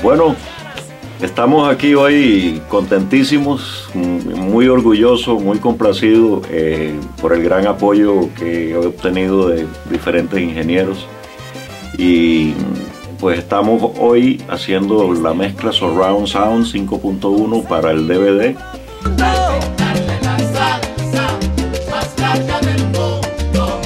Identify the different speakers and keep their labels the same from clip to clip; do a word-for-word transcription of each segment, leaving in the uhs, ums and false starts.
Speaker 1: Bueno, estamos aquí hoy contentísimos, muy orgullosos, muy complacidos eh, por el gran apoyo que he obtenido de diferentes ingenieros. Y pues estamos hoy haciendo la mezcla Surround Sound cinco punto uno para el D V D.
Speaker 2: Darle la salsa más larga del mundo.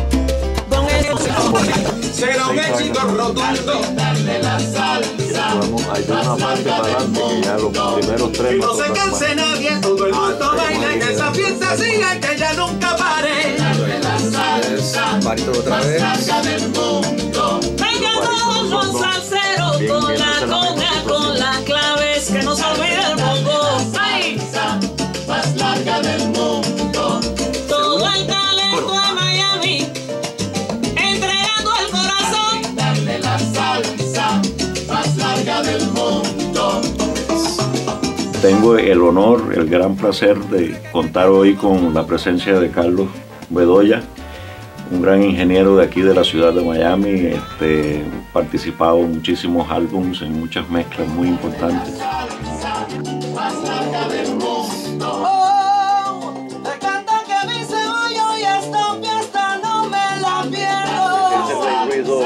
Speaker 2: Será un éxito rotundo. Darle la salsa
Speaker 1: Hay una parte para adelante que ya los primeros tres.
Speaker 2: no se canse nadie, todo el mundo baila en esa fiesta siga que ya nunca pare. Darle la salsa más larga del mundo.
Speaker 3: Venga todos los salseros con la conga, con las claves, que no se olvide el bongo. ¡Ay!
Speaker 2: Más larga del mundo.
Speaker 3: Todo el talento de Miami, entregando el corazón.
Speaker 2: Darle la salsa más larga del mundo.
Speaker 1: Tengo el honor, el gran placer de contar hoy con la presencia de Carlos Bedolla, un gran ingeniero de aquí de la ciudad de Miami, este, participado en muchísimos álbumes, en muchas mezclas muy importantes.
Speaker 2: Más larga del mundo.
Speaker 3: Oh, te canta que mi cebollo y esta fiesta no me la pierdo.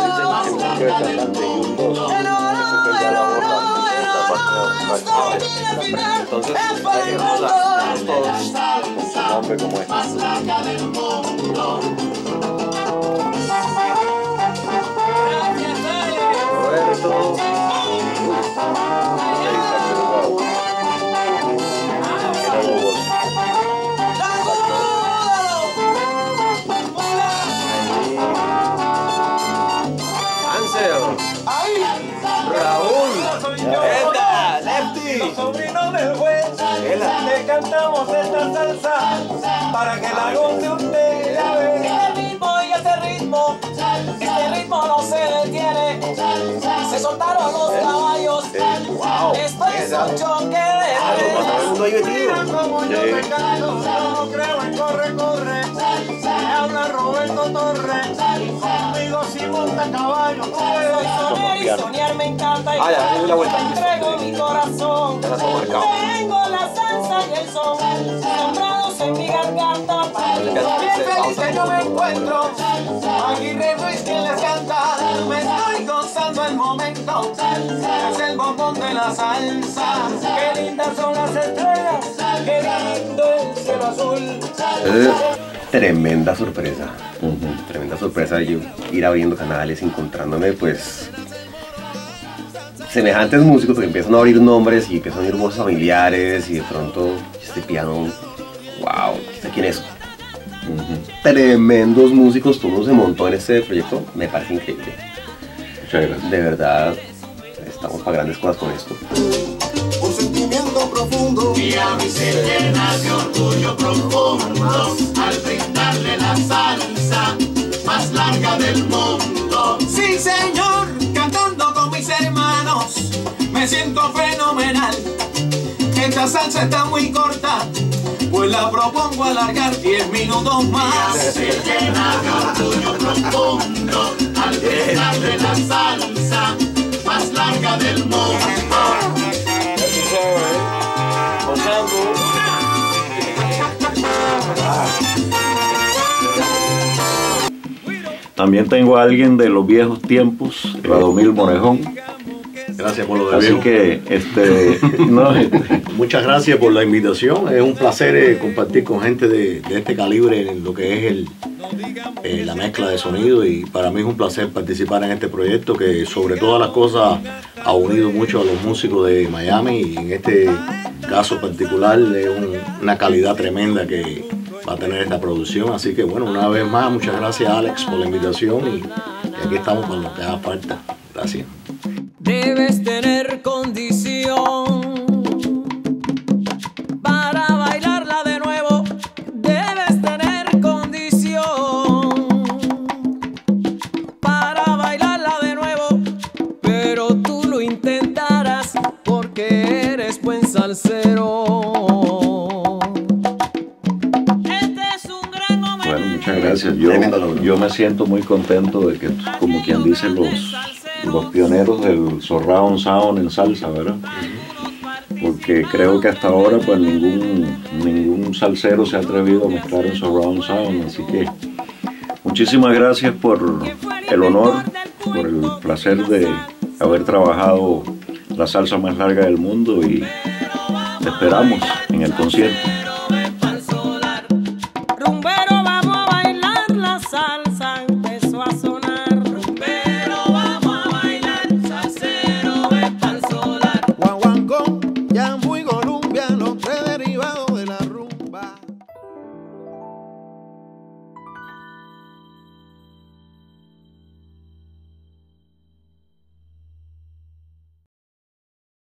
Speaker 1: Entonces, un hombre como este.
Speaker 2: Más larga del mundo.
Speaker 1: Roberto.
Speaker 2: Los sobrinos del juez, le cantamos esta salsa para que la goce usted. Ya ve.
Speaker 3: Este ritmo y este ritmo, este ritmo no se detiene. Se soltaron los caballos, esto es un choque de trenes.
Speaker 2: Mira como yo te canto, yo no creo en corre, corre. Me habla Roberto Torres, conmigo si monta caballo.
Speaker 3: Soy sonero y soñar me encanta y
Speaker 2: Ah, ya, dale la vuelta.
Speaker 3: te entrego mi corazón. Tengo la salsa y el son, sembrados en mi garganta.
Speaker 2: Bien feliz que yo me encuentro, Aguirre Ruiz quien les canta. Me estoy gozando el momento, es el bombón de la salsa. Qué lindas son las estrellas, qué lindo el cielo azul.
Speaker 4: Tremenda sorpresa, uh-huh. Tremenda sorpresa yo ir abriendo canales, encontrándome pues semejantes músicos que empiezan a abrir nombres y empiezan a oír voces familiares y de pronto este piano, wow, ¿este quién es? Uh-huh. Tremendos músicos, todo mundo se montó en este proyecto, me parece increíble.
Speaker 1: Muchas gracias.
Speaker 4: De verdad, estamos para grandes cosas con esto.
Speaker 2: Un sentimiento profundo, Miami se llena de orgullo profundo al brindarle la salsa más larga del mundo. Sí, señor, cantando con mis hermanos, me siento fenomenal. Esta salsa está muy corta, pues la propongo alargar diez minutos más. Se llena de orgullo profundo al brindarle la salsa más larga del mundo.
Speaker 1: También tengo a alguien de los viejos tiempos, Radomil Morejon.
Speaker 5: Gracias por lo de
Speaker 1: Así
Speaker 5: viejo.
Speaker 1: que, este, no, este,
Speaker 5: Muchas gracias por la invitación. Es un placer eh, compartir con gente de, de este calibre en lo que es el, eh, la mezcla de sonido, y para mí es un placer participar en este proyecto que sobre todas las cosas ha unido mucho a los músicos de Miami, y en este caso particular es un, una calidad tremenda que va a tener esta producción. Así que bueno, una vez más, muchas gracias Alex por la invitación, y, y aquí estamos para lo que haga falta. Gracias.
Speaker 3: Debes tener condición para bailarla de nuevo. Debes tener condición para bailarla de nuevo. Pero tú lo intentarás porque eres buen salsero. Este es un gran momento.
Speaker 1: bueno, muchas gracias. Yo, yo me siento muy contento de que, como quien dice, los los pioneros del surround sound en salsa, ¿verdad? Porque creo que hasta ahora pues ningún, ningún salsero se ha atrevido a mezclar en surround sound, así que muchísimas gracias por el honor, por el placer de haber trabajado la salsa más larga del mundo y te esperamos en el concierto.